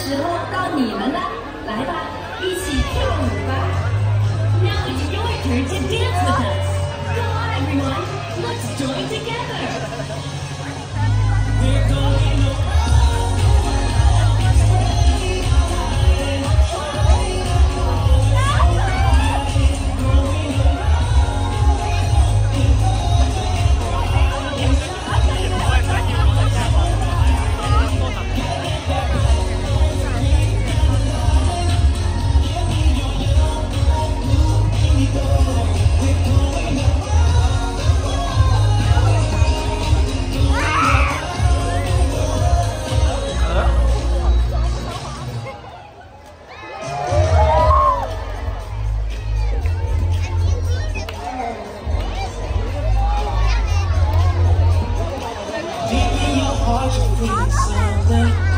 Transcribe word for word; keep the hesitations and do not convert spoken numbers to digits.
时候到你们了，来吧，一起跳舞吧。Now it's your turn to dance with us. Come on, everyone, let's join together. We're going over. Deep in your heart, you feel something.